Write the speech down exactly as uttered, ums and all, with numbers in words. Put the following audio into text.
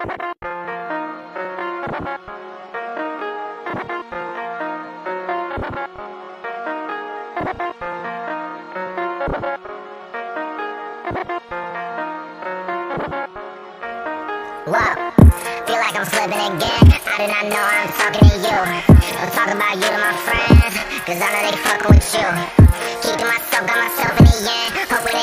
Whoa, feel like I'm slipping again. I do not know I'm talking to you. Don't talk about you to my friends, cause I know they fucking with you. Keeping myself, got myself in the end. Hope we